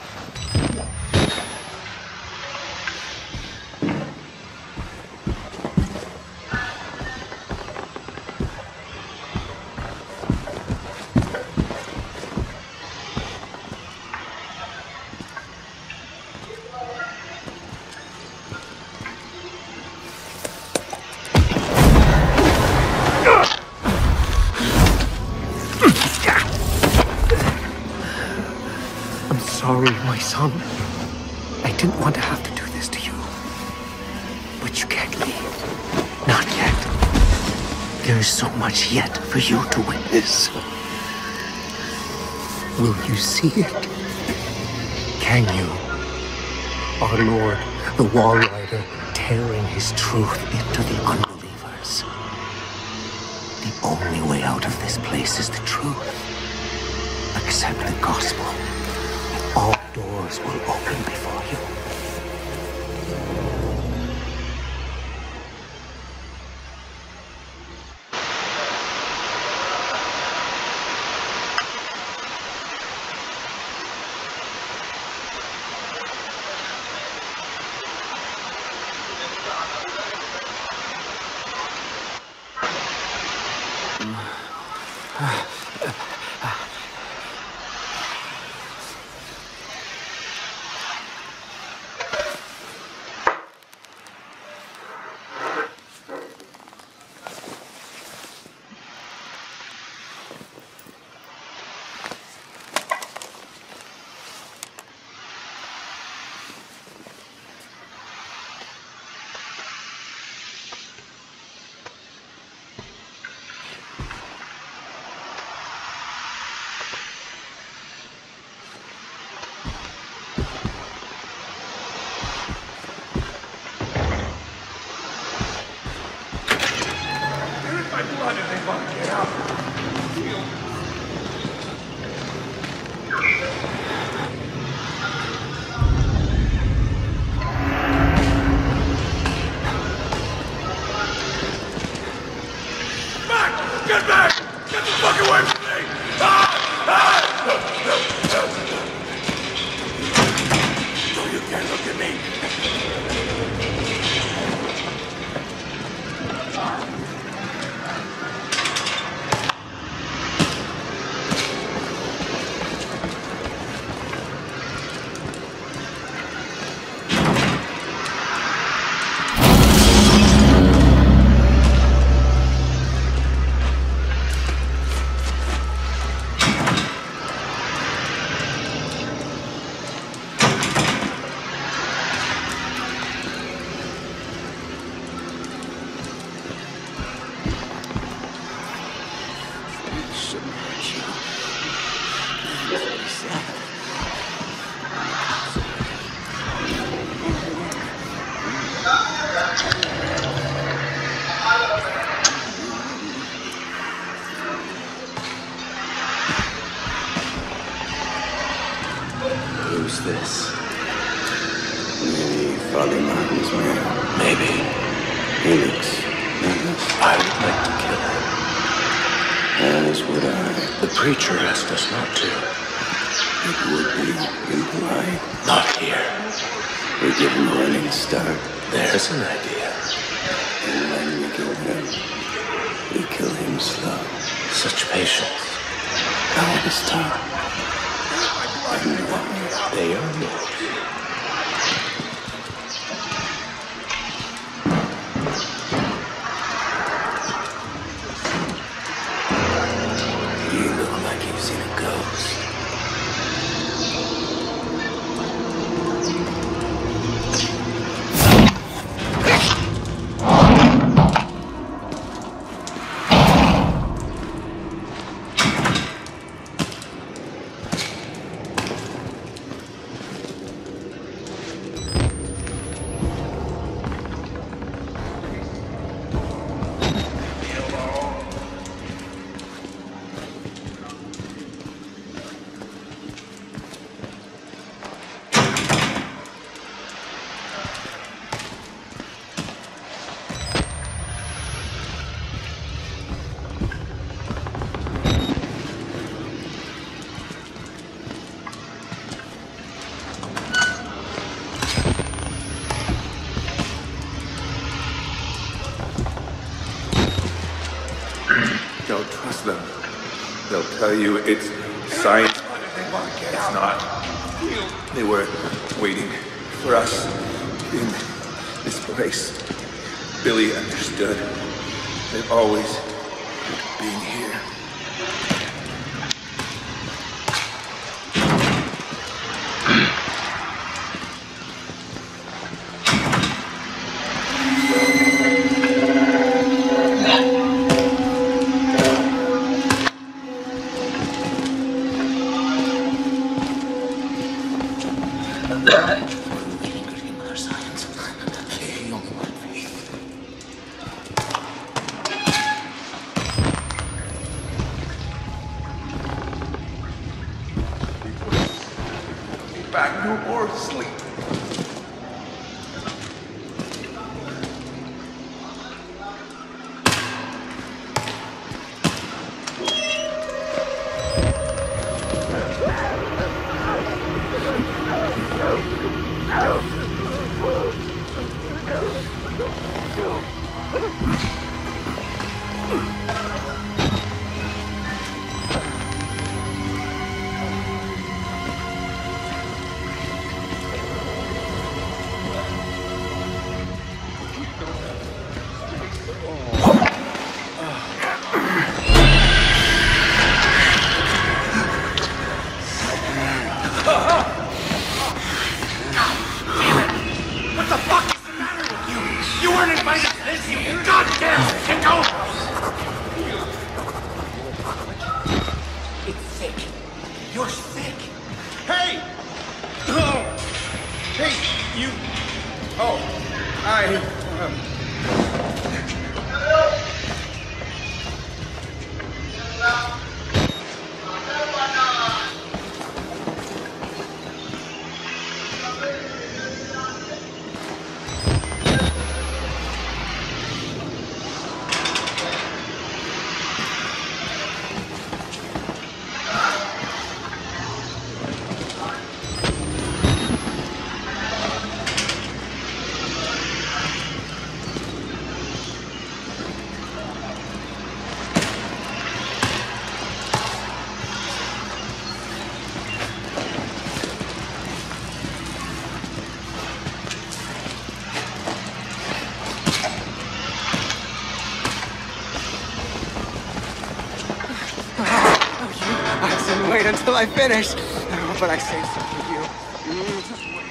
Sorry, my son. I didn't want to have to do this to you. But you can't leave. Not yet. There is so much yet for you to witness. Will you see it? Can you? Our Lord, the Wall Rider, tearing his truth into the unbelievers. The only way out of this place is the truth. Accept the gospel. All doors will open before you. Get back! Get the fuck away from me! No, you can't look at me! Who's this? Maybe Father Martin's man. Maybe. Felix. I would like to kill him. As would I. The preacher asked us not to. It would be impolite. Not here. We give him a running start. There's an idea. And when we kill him, we kill him slow. Such patience. How this time? They are yours. You look like you've seen a ghost. Ask them. They'll tell you it's science. It's not. They were waiting for us in this place. Billy understood. They've always been here. Back, no more sleep. Wait until I finish. But I saved some for you.